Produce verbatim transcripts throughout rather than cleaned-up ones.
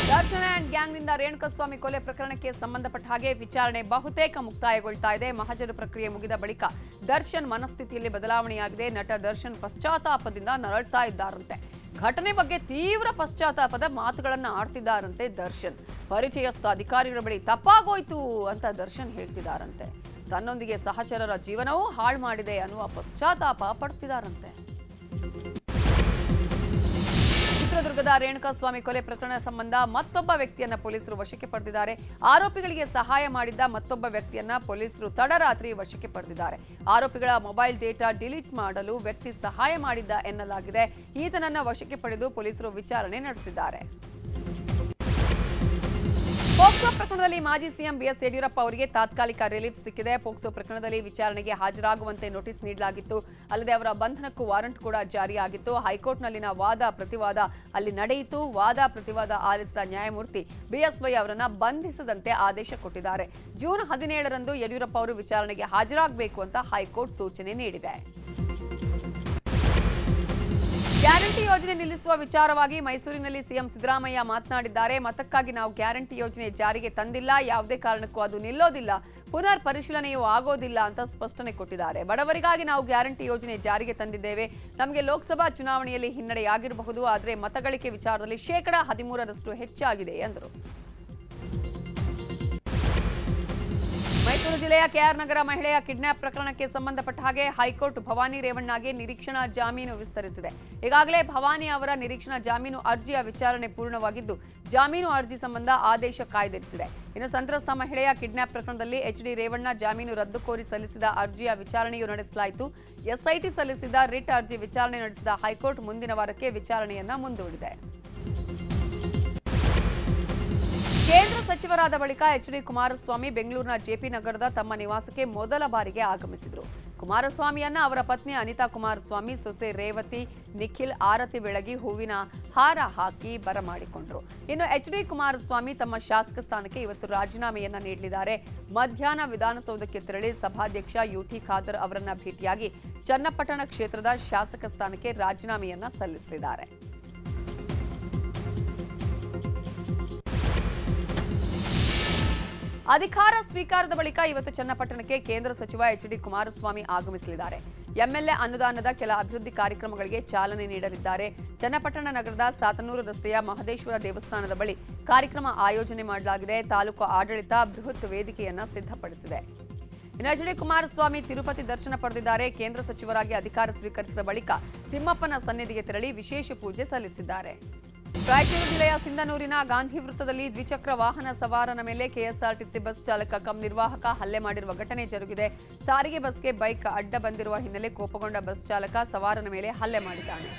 Darshan and ಗ್ಯಾಂಗ್ನಿಂದ Renukaswamy ಕೊಲೆ ಪ್ರಕರಣಕ್ಕೆ ಸಂಬಂಧಪಟ್ಟ ಹಾಗೆ ವಿಚಾರಣೆ ಬಹುತೇಕ ಮುಕ್ತಾಯಗೊಳ್ತಾ ಇದೆ. ಮಹಜರು ಪ್ರಕ್ರಿಯೆ ಮುಗಿದ ಬಳಿಕ ದರ್ಶನ್ ಮನಸ್ಥಿತಿಯಲ್ಲಿ ಬದಲಾವಣೆಯಾಗಿದೆ. ನಟ ದರ್ಶನ್ ಪಶ್ಚಾತ್ತಾಪದಿಂದ ನರಳ್ತಾ ಇದ್ದಾರಂತೆ. ಘಟನೆ ಬಗ್ಗೆ ತೀವ್ರ ಪಶ್ಚಾತ್ತಾಪದ ಮಾತುಗಳನ್ನು ಆಡ್ತಿದ್ದಾರಂತೆ ದರ್ಶನ್. ಪರಿಚಯಸ್ಥ ಅಧಿಕಾರಿಗಳ ಬಳಿ ತಪ್ಪಾಗೋಯ್ತು ಅಂತ ದರ್ಶನ್ ಹೇಳ್ತಿದ್ದಾರಂತೆ. ತನ್ನೊಂದಿಗೆ ಸಹಚರರ ಜೀವನವೂ ಹಾಳು ಮಾಡಿದೆ ಅನ್ನುವ ಪಶ್ಚಾತ್ತಾಪ ಪಡ್ತಿದ್ದಾರಂತೆ. ಚಿತ್ರದುರ್ಗದ ರೇಣುಕಾಸ್ವಾಮಿ ಕೊಲೆ ಪ್ರಕರಣ ಸಂಬಂಧ ಮತ್ತೊಬ್ಬ ವ್ಯಕ್ತಿಯನ್ನ ಪೊಲೀಸರು ವಶಕ್ಕೆ ಪಡೆದಿದ್ದಾರೆ. ಆರೋಪಿಗಳಿಗೆ ಸಹಾಯ ಮಾಡಿದ್ದ ಮತ್ತೊಬ್ಬ ವ್ಯಕ್ತಿಯನ್ನ ಪೊಲೀಸರು ತಡರಾತ್ರಿ ವಶಕ್ಕೆ ಪಡೆದಿದ್ದಾರೆ. ಆರೋಪಿಗಳ ಮೊಬೈಲ್ ಡೇಟಾ ಡಿಲೀಟ್ ಮಾಡಲು ವ್ಯಕ್ತಿ ಸಹಾಯ ಮಾಡಿದ್ದ ಎನ್ನಲಾಗಿದೆ. ಈತನನ್ನ ವಶಕ್ಕೆ ಪಡೆದು ಪೊಲೀಸರು ವಿಚಾರಣೆ ನಡೆಸಿದ್ದಾರೆ. ಪೋಕ್ಸೋ ಪ್ರಕರಣದಲ್ಲಿ ಮಾಜಿ ಸಿಎಂ ಬಿಎಸ್ ಯಡಿಯೂರಪ್ಪ ಅವರಿಗೆ ತಾತ್ಕಾಲಿಕ ರಿಲೀಫ್ ಸಿಕ್ಕಿದೆ. ಪೋಕ್ಸೋ ಪ್ರಕರಣದಲ್ಲಿ ವಿಚಾರಣೆಗೆ ಹಾಜರಾಗುವಂತೆ ನೋಟಿಸ್ ನೀಡಲಾಗಿತ್ತು. ಅಲ್ಲದೆ ಅವರ ಬಂಧನಕ್ಕೂ ವಾರಂಟ್ ಕೂಡ ಜಾರಿಯಾಗಿತ್ತು. ಹೈಕೋರ್ಟ್ನಲ್ಲಿನ ವಾದ ಪ್ರತಿವಾದ ಅಲ್ಲಿ ನಡೆಯಿತು. ವಾದ ಪ್ರತಿವಾದ ಆಲಿಸಿದ ನ್ಯಾಯಮೂರ್ತಿ ಬಿಎಸ್ವೈ ಅವರನ್ನ ಬಂಧಿಸದಂತೆ ಆದೇಶ ಕೊಟ್ಟಿದ್ದಾರೆ. ಜೂನ್ ಹದಿನೇಳರಂದು ಯಡಿಯೂರಪ್ಪ ಅವರು ವಿಚಾರಣೆಗೆ ಹಾಜರಾಗಬೇಕು ಅಂತ ಹೈಕೋರ್ಟ್ ಸೂಚನೆ ನೀಡಿದೆ. ಗ್ಯಾರಂಟಿ ಯೋಜನೆ ನಿಲ್ಲಿಸುವ ವಿಚಾರವಾಗಿ ಮೈಸೂರಿನಲ್ಲಿ ಸಿಎಂ ಸಿದ್ದರಾಮಯ್ಯ ಮಾತನಾಡಿದ್ದಾರೆ. ಮತಕ್ಕಾಗಿ ನಾವು ಗ್ಯಾರಂಟಿ ಯೋಜನೆ ಜಾರಿಗೆ ತಂದಿಲ್ಲ, ಯಾವುದೇ ಕಾರಣಕ್ಕೂ ಅದು ನಿಲ್ಲೋದಿಲ್ಲ, ಪುನರ್ ಪರಿಶೀಲನೆಯೂ ಆಗೋದಿಲ್ಲ ಅಂತ ಸ್ಪಷ್ಟನೆ ಕೊಟ್ಟಿದ್ದಾರೆ. ಬಡವರಿಗಾಗಿ ನಾವು ಗ್ಯಾರಂಟಿ ಯೋಜನೆ ಜಾರಿಗೆ ತಂದಿದ್ದೇವೆ. ನಮಗೆ ಲೋಕಸಭಾ ಚುನಾವಣೆಯಲ್ಲಿ ಹಿನ್ನಡೆಯಾಗಿರಬಹುದು, ಆದರೆ ಮತಗಳಿಕೆ ವಿಚಾರದಲ್ಲಿ ಶೇಕಡಾ ಹದಿಮೂರರಷ್ಟು ಹೆಚ್ಚಾಗಿದೆ ಎಂದರು. ಮೈಸೂರು ಜಿಲ್ಲೆಯ ಕೆಆರ್ ನಗರ ಮಹಿಳೆಯ ಕಿಡ್ನಾಪ್ ಪ್ರಕರಣಕ್ಕೆ ಸಂಬಂಧಪಟ್ಟ ಹಾಗೆ ಹೈಕೋರ್ಟ್ ಭವಾನಿ ರೇವಣ್ಣಗೆ ನಿರೀಕ್ಷಣಾ ಜಾಮೀನು ವಿಸ್ತರಿಸಿದೆ. ಈಗಾಗಲೇ ಭವಾನಿ ಅವರ ನಿರೀಕ್ಷಣಾ ಜಾಮೀನು ಅರ್ಜಿಯ ವಿಚಾರಣೆ ಪೂರ್ಣವಾಗಿದ್ದು, ಜಾಮೀನು ಅರ್ಜಿ ಸಂಬಂಧ ಆದೇಶ ಕಾಯ್ದಿರಿಸಿದೆ. ಇನ್ನು ಸಂತ್ರಸ್ತ ಮಹಿಳೆಯ ಕಿಡ್ನಾಪ್ ಪ್ರಕರಣದಲ್ಲಿ ಎಚ್ಡಿ ರೇವಣ್ಣ ಜಾಮೀನು ರದ್ದು ಕೋರಿ ಸಲ್ಲಿಸಿದ ಅರ್ಜಿಯ ವಿಚಾರಣೆಯೂ ನಡೆಸಲಾಯಿತು. ಎಸ್ಐಟಿ ಸಲ್ಲಿಸಿದ ರಿಟ್ ಅರ್ಜಿ ವಿಚಾರಣೆ ನಡೆಸಿದ ಹೈಕೋರ್ಟ್ ಮುಂದಿನ ವಾರಕ್ಕೆ ವಿಚಾರಣೆಯನ್ನ ಮುಂದೂಡಿದೆ. ಕೇಂದ್ರ ಸಚಿವರಾದ ಬಳಿಕ ಎಚ್ಡಿ ಕುಮಾರಸ್ವಾಮಿ ಬೆಂಗಳೂರಿನ ಜೆಪಿ ನಗರದ ತಮ್ಮ ನಿವಾಸಕ್ಕೆ ಮೊದಲ ಬಾರಿಗೆ ಆಗಮಿಸಿದರು. ಕುಮಾರಸ್ವಾಮಿಯನ್ನ ಅವರ ಪತ್ನಿ ಅನಿತಾ ಕುಮಾರಸ್ವಾಮಿ, ಸೊಸೆ ರೇವತಿ, ನಿಖಿಲ್ ಆರತಿ ಬೆಳಗಿ ಹೂವಿನ ಹಾರ ಹಾಕಿ ಬರಮಾಡಿಕೊಂಡರು. ಇನ್ನು ಎಚ್ಡಿ ಕುಮಾರಸ್ವಾಮಿ ತಮ್ಮ ಶಾಸಕ ಸ್ಥಾನಕ್ಕೆ ಇವತ್ತು ರಾಜೀನಾಮೆಯನ್ನ ನೀಡಲಿದ್ದಾರೆ. ಮಧ್ಯಾಹ್ನ ವಿಧಾನಸೌಧಕ್ಕೆ ತೆರಳಿ ಸಭಾಧ್ಯಕ್ಷ ಯುಟಿ ಖಾದರ್ ಅವರನ್ನ ಭೇಟಿಯಾಗಿ ಚನ್ನಪಟ್ಟಣ ಕ್ಷೇತ್ರದ ಶಾಸಕ ಸ್ಥಾನಕ್ಕೆ ರಾಜೀನಾಮೆಯನ್ನ ಸಲ್ಲಿಸಲಿದ್ದಾರೆ. ಅಧಿಕಾರ ಸ್ವೀಕಾರದ ಬಳಿಕ ಇವತ್ತು ಚನ್ನಪಟ್ಟಣಕ್ಕೆ ಕೇಂದ್ರ ಸಚಿವ ಎಚ್ಡಿ ಕುಮಾರಸ್ವಾಮಿ ಆಗಮಿಸಲಿದ್ದಾರೆ. ಎಂಎಲ್ಎ ಅನುದಾನದ ಕೆಲ ಅಭಿವೃದ್ಧಿ ಕಾರ್ಯಕ್ರಮಗಳಿಗೆ ಚಾಲನೆ ನೀಡಲಿದ್ದಾರೆ. ಚನ್ನಪಟ್ಟಣ ನಗರದ ಸಾತನೂರು ರಸ್ತೆಯ ಮಹದೇಶ್ವರ ದೇವಸ್ಥಾನದ ಬಳಿ ಕಾರ್ಯಕ್ರಮ ಆಯೋಜನೆ ಮಾಡಲಾಗಿದೆ. ತಾಲೂಕು ಆಡಳಿತ ಬೃಹತ್ ವೇದಿಕೆಯನ್ನ ಸಿದ್ಧಪಡಿಸಿದೆ. ಇನ್ನು ಎಚ್ಡಿ ಕುಮಾರಸ್ವಾಮಿ ತಿರುಪತಿ ದರ್ಶನ ಪಡೆದಿದ್ದಾರೆ. ಕೇಂದ್ರ ಸಚಿವರಾಗಿ ಅಧಿಕಾರ ಸ್ವೀಕರಿಸಿದ ಬಳಿಕ ತಿಮ್ಮಪ್ಪನ ಸನ್ನಿಧಿಗೆ ತೆರಳಿ ವಿಶೇಷ ಪೂಜೆ ಸಲ್ಲಿಸಿದ್ದಾರೆ. ರಾಯಚೂರು ಜಿಲ್ಲೆಯ ಸಿಂಧನೂರಿನ ಗಾಂಧಿ ವೃತ್ತದಲ್ಲಿ ದ್ವಿಚಕ್ರ ವಾಹನ ಸವಾರನ ಮೇಲೆ ಕೆಎಸ್ಆರ್ಟಿಸಿ ಬಸ್ ಚಾಲಕ ಕಂ ನಿರ್ವಾಹಕ ಹಲ್ಲೆ ಮಾಡಿರುವ ಘಟನೆ ಜರುಗಿದೆ. ಸಾರಿಗೆ ಬಸ್ಗೆ ಬೈಕ್ ಅಡ್ಡ ಬಂದಿರುವ ಹಿನ್ನೆಲೆ ಕೋಪಗೊಂಡ ಬಸ್ ಚಾಲಕ ಸವಾರನ ಮೇಲೆ ಹಲ್ಲೆ ಮಾಡಿದ್ದಾನೆ.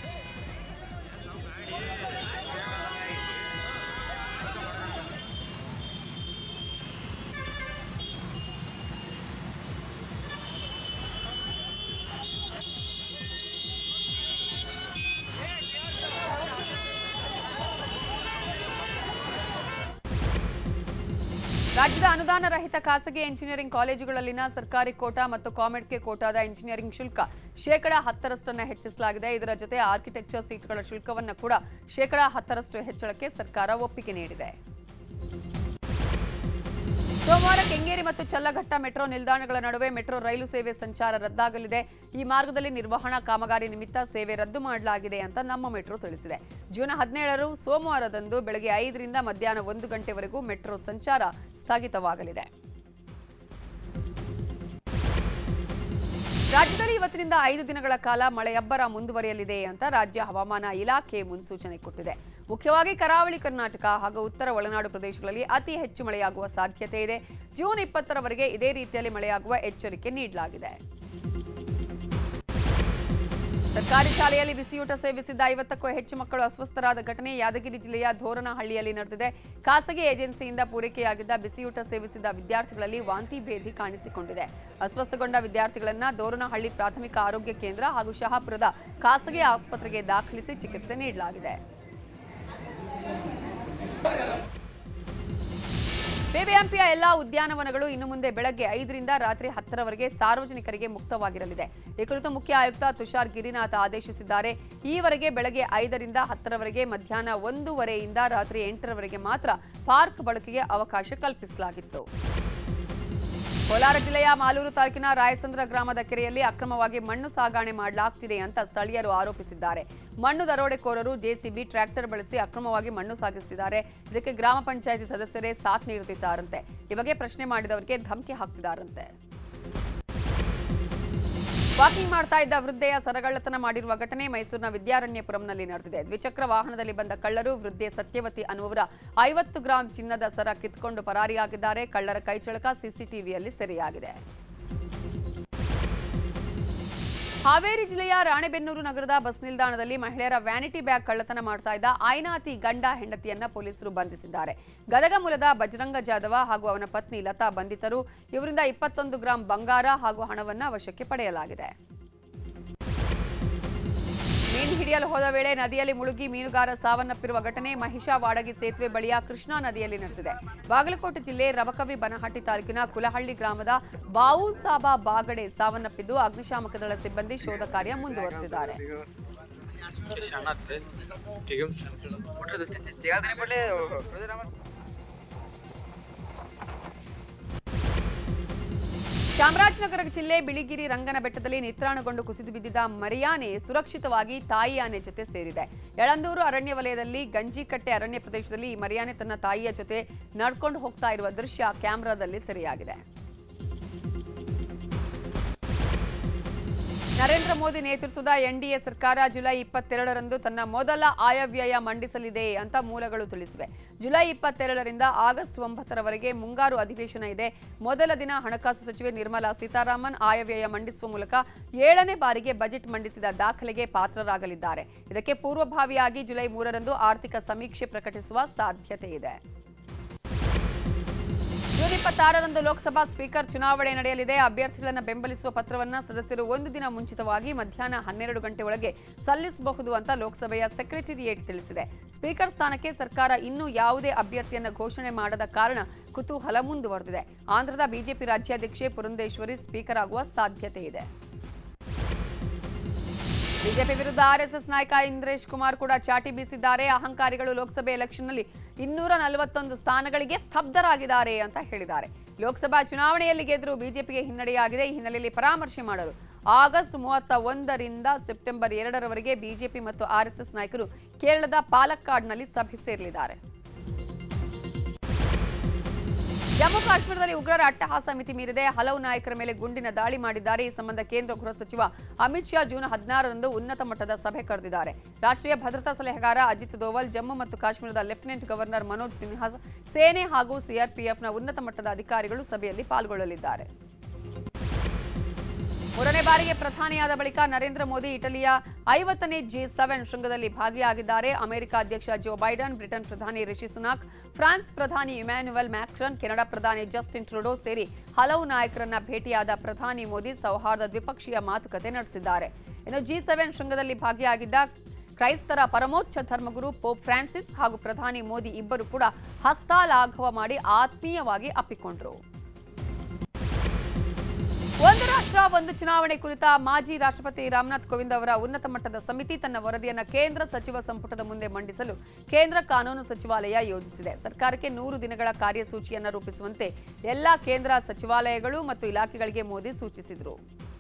ರಾಜ್ಯದ ಅನುದಾನ ರಹಿತ ಖಾಸಗಿ ಎಂಜಿನಿಯರಿಂಗ್ ಕಾಲೇಜುಗಳಲ್ಲಿನ ಸರ್ಕಾರಿ ಕೋಟಾ ಮತ್ತು ಕಾಮೆಡ್ಕೆ ಕೋಟಾದ ಎಂಜಿನಿಯರಿಂಗ್ ಶುಲ್ಕ ಶೇಕಡಾ ಹತ್ತರಷ್ಟನ್ನು ಹೆಚ್ಚಿಸಲಾಗಿದೆ. ಇದರ ಜೊತೆ ಆರ್ಕಿಟೆಕ್ಚರ್ ಸೀಟ್ಗಳ ಶುಲ್ಕವನ್ನು ಕೂಡ ಶೇಕಡಾ ಹತ್ತರಷ್ಟು ಹೆಚ್ಚಳಕ್ಕೆ ಸರ್ಕಾರ ಒಪ್ಪಿಗೆ ನೀಡಿದೆ. ಸೋಮವಾರ ಕೆಂಗೇರಿ ಮತ್ತು ಚಲ್ಲಘಟ್ಟ ಮೆಟ್ರೋ ನಿಲ್ದಾಣಗಳ ನಡುವೆ ಮೆಟ್ರೋ ರೈಲು ಸೇವೆ ಸಂಚಾರ ರದ್ದಾಗಲಿದೆ. ಈ ಮಾರ್ಗದಲ್ಲಿ ನಿರ್ವಹಣಾ ಕಾಮಗಾರಿ ನಿಮಿತ್ತ ಸೇವೆ ರದ್ದು ಮಾಡಲಾಗಿದೆ ಅಂತ ನಮ್ಮ ಮೆಟ್ರೋ ತಿಳಿಸಿದೆ. ಜೂನ್ ಹದಿನೇಳರು ಸೋಮವಾರದಂದು ಬೆಳಗ್ಗೆ ಐದರಿಂದ ಮಧ್ಯಾಹ್ನ ಒಂದು ಗಂಟೆವರೆಗೂ ಮೆಟ್ರೋ ಸಂಚಾರ ಸ್ಥಗಿತವಾಗಲಿದೆ. ರಾಜ್ಯದಲ್ಲಿ ಇವತ್ತಿನಿಂದ ಐದು ದಿನಗಳ ಕಾಲ ಮಳೆಯಬ್ಬರ ಮುಂದುವರಿಯಲಿದೆ ಅಂತ ರಾಜ್ಯ ಹವಾಮಾನ ಇಲಾಖೆ ಮುನ್ಸೂಚನೆ ಕೊಟ್ಟಿದೆ. ಮುಖ್ಯವಾಗಿ ಕರಾವಳಿ ಕರ್ನಾಟಕ ಹಾಗೂ ಉತ್ತರ ಒಳನಾಡು ಪ್ರದೇಶಗಳಲ್ಲಿ ಅತಿ ಹೆಚ್ಚು ಮಳೆಯಾಗುವ ಸಾಧ್ಯತೆ ಇದೆ. ಜೂನ್ ಇಪ್ಪತ್ತರವರೆಗೆ ಇದೇ ರೀತಿಯಲ್ಲಿ ಮಳೆಯಾಗುವ ಎಚ್ಚರಿಕೆ ನೀಡಲಾಗಿದೆ. ಸರ್ಕಾರಿ ಶಾಲೆಯಲ್ಲಿ ಬಿಸಿಯೂಟ ಸೇವಿಸಿದ್ದ ಐವತ್ತಕ್ಕೂ ಹೆಚ್ಚು ಮಕ್ಕಳು ಅಸ್ವಸ್ಥರಾದ ಘಟನೆ ಯಾದಗಿರಿ ಜಿಲ್ಲೆಯ ಧೋರನಹಳ್ಳಿಯಲ್ಲಿ ನಡೆದಿದೆ. ಖಾಸಗಿ ಏಜೆನ್ಸಿಯಿಂದ ಪೂರೈಕೆಯಾಗಿದ್ದ ಬಿಸಿಯೂಟ ಸೇವಿಸಿದ ವಿದ್ಯಾರ್ಥಿಗಳಲ್ಲಿ ವಾಂತಿ ಭೇದಿ ಕಾಣಿಸಿಕೊಂಡಿದೆ. ಅಸ್ವಸ್ಥಗೊಂಡ ವಿದ್ಯಾರ್ಥಿಗಳನ್ನು ಧೋರನಹಳ್ಳಿ ಪ್ರಾಥಮಿಕ ಆರೋಗ್ಯ ಕೇಂದ್ರ ಹಾಗೂ ಶಹಾಪುರದ ಖಾಸಗಿ ಆಸ್ಪತ್ರೆಗೆ ದಾಖಲಿಸಿ ಚಿಕಿತ್ಸೆ ನೀಡಲಾಗಿದೆ. ಬಿಬಿಎಂಪಿಯ ಎಲ್ಲಾ ಉದ್ಯಾನವನಗಳು ಇನ್ನು ಮುಂದೆ ಬೆಳಗ್ಗೆ ಐದರಿಂದ ರಾತ್ರಿ ಹತ್ತರವರೆಗೆ ಸಾರ್ವಜನಿಕರಿಗೆ ಮುಕ್ತವಾಗಿರಲಿದೆ. ಈ ಕುರಿತು ಮುಖ್ಯ ಆಯುಕ್ತ ತುಷಾರ್ ಗಿರಿನಾಥ್ ಆದೇಶಿಸಿದ್ದಾರೆ. ಈವರೆಗೆ ಬೆಳಗ್ಗೆ ಐದರಿಂದ ಹತ್ತರವರೆಗೆ, ಮಧ್ಯಾಹ್ನ ಒಂದೂವರೆಯಿಂದ ರಾತ್ರಿ ಎಂಟರವರೆಗೆ ಮಾತ್ರ ಪಾರ್ಕ್ ಬಳಕೆಗೆ ಅವಕಾಶ ಕಲ್ಪಿಸಲಾಗಿತ್ತು. ಕೋಲಾರ ಜಿಲ್ಲೆಯ ಮಾಲೂರು ತಾಲೂಕಿನ ರಾಯಸಂದ್ರ ಗ್ರಾಮದ ಕೆರೆಯಲ್ಲಿ ಅಕ್ರಮವಾಗಿ ಮಣ್ಣು ಸಾಗಣೆ ಮಾಡಲಾಗ್ತಿದೆ ಅಂತ ಸ್ಥಳೀಯರು ಆರೋಪಿಸಿದ್ದಾರೆ. ಮಣ್ಣು ದರೋಡೆಕೋರರು ಜೆಸಿಬಿ, ಟ್ರ್ಯಾಕ್ಟರ್ ಬಳಸಿ ಅಕ್ರಮವಾಗಿ ಮಣ್ಣು ಸಾಗಿಸುತ್ತಿದ್ದಾರೆ. ಇದಕ್ಕೆ ಗ್ರಾಮ ಪಂಚಾಯಿತಿ ಸದಸ್ಯರೇ ಸಾಥ್ ನೀಡುತ್ತಿದ್ದಾರಂತೆ. ಈ ಬಗ್ಗೆ ಪ್ರಶ್ನೆ ಮಾಡಿದವರಿಗೆ ಧಮಕಿ ಹಾಕ್ತಿದ್ದಾರಂತೆ. ವಾಕಿಂಗ್ ಮಾಡ್ತಾ ಇದ್ದ ವೃದ್ಧೆಯ ಸರಗಳ್ಳತನ ಮಾಡಿರುವ ಘಟನೆ ಮೈಸೂರಿನ ವಿದ್ಯಾರಣ್ಯಪುರಂನಲ್ಲಿ ನಡೆದಿದೆ. ದ್ವಿಚಕ್ರ ವಾಹನದಲ್ಲಿ ಬಂದ ಕಳ್ಳರು ವೃದ್ಧೆ ಸತ್ಯವತಿ ಅನ್ನುವರ ಐವತ್ತು ಗ್ರಾಂ ಚಿನ್ನದ ಸರ ಕಿತ್ಕೊಂಡು ಪರಾರಿಯಾಗಿದ್ದಾರೆ. ಕಳ್ಳರ ಕೈಚಳಕ ಸಿಸಿಟಿವಿಯಲ್ಲಿ ಸೆರೆಯಾಗಿದೆ. ಹಾವೇರಿ ಜಿಲ್ಲೆಯ ರಾಣೆಬೆನ್ನೂರು ನಗರದ ಬಸ್ ನಿಲ್ದಾಣದಲ್ಲಿ ಮಹಿಳೆಯರ ವ್ಯಾನಿಟಿ ಬ್ಯಾಗ್ ಕಳ್ಳತನ ಮಾಡ್ತಾ ಇದ್ದ ಆಯ್ನಾತಿ ಗಂಡ ಹೆಂಡತಿಯನ್ನ ಪೊಲೀಸರು ಬಂಧಿಸಿದ್ದಾರೆ. ಗದಗ ಮೂಲದ ಬಜರಂಗ ಜಾಧವ ಹಾಗೂ ಅವನ ಪತ್ನಿ ಲತಾ ಬಂಧಿತರು. ಇವರಿಂದ ಇಪ್ಪತ್ತೊಂದು ಗ್ರಾಂ ಬಂಗಾರ ಹಾಗೂ ಹಣವನ್ನು ವಶಕ್ಕೆ ಪಡೆಯಲಾಗಿದೆ. ಮೀನು ಹಿಡಿಯಲು ಹೋದ ವೇಳೆ ನದಿಯಲ್ಲಿ ಮುಳುಗಿ ಮೀನುಗಾರ ಸಾವನ್ನಪ್ಪಿರುವ ಘಟನೆ ಮಹಿಷಾವಾಡಗಿ ಸೇತುವೆ ಬಳಿಯ ಕೃಷ್ಣಾ ನದಿಯಲ್ಲಿ ನಡೆದಿದೆ. ಬಾಗಲಕೋಟೆ ಜಿಲ್ಲೆ ರಬಕವಿ ಬನಹಟ್ಟಿ ತಾಲೂಕಿನ ಕುಲಹಳ್ಳಿ ಗ್ರಾಮದ ಬಾವುಸಾಬಾ ಬಾಗಡೆ ಸಾವನ್ನಪ್ಪಿದ್ದು ಅಗ್ನಿಶಾಮಕ ದಳ ಸಿಬ್ಬಂದಿ ಶೋಧ ಕಾರ್ಯ ಮುಂದುವರೆಸಿದ್ದಾರೆ. ಚಾಮರಾಜನಗರ ಜಿಲ್ಲೆ ಬಿಳಿಗಿರಿ ರಂಗನ ಬೆಟ್ಟದಲ್ಲಿ ನಿತ್ರಾಣಗೊಂಡು ಕುಸಿದು ಬಿದ್ದಿದ್ದ ಮರಿಯಾನೆ ಸುರಕ್ಷಿತವಾಗಿ ತಾಯಿ ಆನೆ ಜೊತೆ ಸೇರಿದೆ. ಯಳಂದೂರು ಅರಣ್ಯ ವಲಯದಲ್ಲಿ ಗಂಜಿಕಟ್ಟೆ ಅರಣ್ಯ ಪ್ರದೇಶದಲ್ಲಿ ಈ ಮರಿಯಾನೆ ತನ್ನ ತಾಯಿಯ ಜೊತೆ ನಡ್ಕೊಂಡು ಹೋಗ್ತಾ ಇರುವ ದೃಶ್ಯ ಕ್ಯಾಮೆರಾದಲ್ಲಿ ಸೆರೆಯಾಗಿದೆ. ನರೇಂದ್ರ ಮೋದಿ ನೇತೃತ್ವದ ಎನ್ಡಿಎ ಸರ್ಕಾರ ಜುಲೈ ಇಪ್ಪತ್ತೆರಡರಂದು ತನ್ನ ಮೊದಲ ಆಯವ್ಯಯ ಮಂಡಿಸಲಿದೆ ಅಂತ ಮೂಲಗಳು ತಿಳಿಸಿವೆ. ಜುಲೈ ಇಪ್ಪತ್ತೆರಡರಿಂದ ಆಗಸ್ಟ್ ಒಂಬತ್ತರವರೆಗೆ ಮುಂಗಾರು ಅಧಿವೇಶನ ಇದೆ. ಮೊದಲ ದಿನ ಹಣಕಾಸು ಸಚಿವೆ ನಿರ್ಮಲಾ ಸೀತಾರಾಮನ್ ಆಯವ್ಯಯ ಮಂಡಿಸುವ ಮೂಲಕ ಏಳನೇ ಬಾರಿಗೆ ಬಜೆಟ್ ಮಂಡಿಸಿದ ದಾಖಲೆಗೆ ಪಾತ್ರರಾಗಲಿದ್ದಾರೆ. ಇದಕ್ಕೆ ಪೂರ್ವಭಾವಿಯಾಗಿ ಜುಲೈ ಮೂರರಂದು ಆರ್ಥಿಕ ಸಮೀಕ್ಷೆ ಪ್ರಕಟಿಸುವ ಸಾಧ್ಯತೆ ಇದೆ. ಜೂನ್ ಇಪ್ಪತ್ತಾರರಂದು ಲೋಕಸಭಾ ಸ್ಪೀಕರ್ ಚುನಾವಣೆ ನಡೆಯಲಿದೆ. ಅಭ್ಯರ್ಥಿಗಳನ್ನು ಬೆಂಬಲಿಸುವ ಪತ್ರವನ್ನು ಸದಸ್ಯರು ಒಂದು ದಿನ ಮುಂಚಿತವಾಗಿ ಮಧ್ಯಾಹ್ನ ಹನ್ನೆರಡು ಗಂಟೆ ಒಳಗೆ ಸಲ್ಲಿಸಬಹುದು ಅಂತ ಲೋಕಸಭೆಯ ಸೆಕ್ರೆಟರಿಯೇಟ್ ತಿಳಿಸಿದೆ. ಸ್ಪೀಕರ್ ಸ್ಥಾನಕ್ಕೆ ಸರ್ಕಾರ ಇನ್ನೂ ಯಾವುದೇ ಅಭ್ಯರ್ಥಿಯನ್ನು ಘೋಷಣೆ ಮಾಡದ ಕಾರಣ ಕುತೂಹಲ ಮುಂದುವರೆದಿದೆ. ಆಂಧ್ರದ ಬಿಜೆಪಿ ರಾಜ್ಯಾಧ್ಯಕ್ಷೆ ಪುರಂದೇಶ್ವರಿ ಸ್ಪೀಕರ್ ಆಗುವ ಸಾಧ್ಯತೆ ಇದೆ. ಬಿಜೆಪಿ ವಿರುದ್ಧ ಆರ್ಎಸ್ಎಸ್ ನಾಯಕ ಇಂದ್ರೇಶ್ ಕುಮಾರ್ ಕೂಡ ಚಾಟಿ ಬೀಸಿದ್ದಾರೆ. ಅಹಂಕಾರಿಗಳು ಲೋಕಸಭೆ ಎಲೆಕ್ಷನ್ನಲ್ಲಿ ಇನ್ನೂರ ನಲವತ್ತೊಂದು ಸ್ಥಾನಗಳಿಗೆ ಸ್ತಬ್ಧರಾಗಿದ್ದಾರೆ ಅಂತ ಹೇಳಿದ್ದಾರೆ. ಲೋಕಸಭಾ ಚುನಾವಣೆಯಲ್ಲಿ ಗೆದ್ದರೂ ಬಿಜೆಪಿಗೆ ಹಿನ್ನಡೆಯಾಗಿದೆ. ಈ ಹಿನ್ನೆಲೆಯಲ್ಲಿ ಪರಾಮರ್ಶೆ ಮಾಡಲು ಆಗಸ್ಟ್ ಮೂವತ್ತ ಒಂದರಿಂದ ಸೆಪ್ಟೆಂಬರ್ ಎರಡರವರೆಗೆ ಬಿಜೆಪಿ ಮತ್ತು ಆರ್ಎಸ್ಎಸ್ ನಾಯಕರು ಕೇರಳದ ಪಾಲಕ್ಕಾಡ್ನಲ್ಲಿ ಸಭೆ ಸೇರಲಿದ್ದಾರೆ. ಜಮ್ಮು ಕಾಶ್ಮೀರದಲ್ಲಿ ಉಗ್ರರ ಅಟ್ಟಹಾಸ ಮಿತಿ ಮೀರಿದೆ. ಹಲವು ನಾಯಕರ ಮೇಲೆ ಗುಂಡಿನ ದಾಳಿ ಮಾಡಿದ್ದಾರೆ. ಈ ಸಂಬಂಧ ಕೇಂದ್ರ ಗೃಹ ಸಚಿವ ಅಮಿತ್ ಶಾ ಜೂನ್ ಹದಿನಾರರಂದು ಉನ್ನತ ಮಟ್ಟದ ಸಭೆ ಕರೆದಿದ್ದಾರೆ. ರಾಷ್ಟ್ರೀಯ ಭದ್ರತಾ ಸಲಹೆಗಾರ ಅಜಿತ್ ದೋವಲ್, ಜಮ್ಮು ಮತ್ತು ಕಾಶ್ಮೀರದ ಲೆಫ್ಟಿನೆಂಟ್ ಗವರ್ನರ್ ಮನೋಜ್ ಸಿನ್ಹಾ, ಸೇನೆ ಹಾಗೂ ಸಿಆರ್ಪಿಎಫ್ನ ಉನ್ನತ ಮಟ್ಟದ ಅಧಿಕಾರಿಗಳು ಸಭೆಯಲ್ಲಿ ಪಾಲ್ಗೊಳ್ಳಲಿದ್ದಾರೆ. ಮೂರನೇ ಬಾರಿಗೆ ಪ್ರಧಾನಿಯಾದ ಬಳಿಕ ನರೇಂದ್ರ ಮೋದಿ ಇಟಲಿಯ ಐವತ್ತನೇ ಜಿ ಸೆವೆನ್ ಶೃಂಗದಲ್ಲಿ ಭಾಗಿಯಾಗಿದ್ದಾರೆ. ಅಮೆರಿಕ ಅಧ್ಯಕ್ಷ ಜೋ ಬೈಡನ್, ಬ್ರಿಟನ್ ಪ್ರಧಾನಿ ರಿಷಿ ಸುನಾಕ್, ಫ್ರಾನ್ಸ್ ಪ್ರಧಾನಿ ಇಮ್ಯಾನ್ಯುಯಲ್ ಮ್ಯಾಕ್ರನ್, ಕೆನಡಾ ಪ್ರಧಾನಿ ಜಸ್ಟಿನ್ ಟ್ರುಡೋ ಸೇರಿ ಹಲವು ನಾಯಕರನ್ನ ಭೇಟಿಯಾದ ಪ್ರಧಾನಿ ಮೋದಿ ಸೌಹಾರ್ದ ದ್ವಿಪಕ್ಷೀಯ ಮಾತುಕತೆ ನಡೆಸಿದ್ದಾರೆ. ಇನ್ನು ಜಿ ಸೆವೆನ್ ಶೃಂಗದಲ್ಲಿ ಭಾಗಿಯಾಗಿದ್ದ ಕ್ರೈಸ್ತರ ಪರಮೋಚ್ಚ ಧರ್ಮಗುರು ಪೋಪ್ ಫ್ರಾನ್ಸಿಸ್ ಹಾಗೂ ಪ್ರಧಾನಿ ಮೋದಿ ಇಬ್ಬರು ಕೂಡ ಹಸ್ತಾಲಾಘವ ಮಾಡಿ ಆತ್ಮೀಯವಾಗಿ ಅಪ್ಪಿಕೊಂಡರು. ಒಂದು ರಾಷ್ಟ್ರ ಒಂದು ಚುನಾವಣೆ ಕುರಿತ ಮಾಜಿ ರಾಷ್ಟ್ರಪತಿ ರಾಮನಾಥ್ ಕೋವಿಂದ್ ಅವರ ಉನ್ನತ ಮಟ್ಟದ ಸಮಿತಿ ತನ್ನ ವರದಿಯನ್ನು ಕೇಂದ್ರ ಸಚಿವ ಸಂಪುಟದ ಮುಂದೆ ಮಂಡಿಸಲು ಕೇಂದ್ರ ಕಾನೂನು ಸಚಿವಾಲಯ ಯೋಜಿಸಿದೆ. ಸರ್ಕಾರಕ್ಕೆ ನೂರು ದಿನಗಳ ಕಾರ್ಯಸೂಚಿಯನ್ನು ರೂಪಿಸುವಂತೆ ಎಲ್ಲಾ ಕೇಂದ್ರ ಸಚಿವಾಲಯಗಳು ಮತ್ತು ಇಲಾಖೆಗಳಿಗೆ ಮೋದಿ ಸೂಚಿಸಿದರು.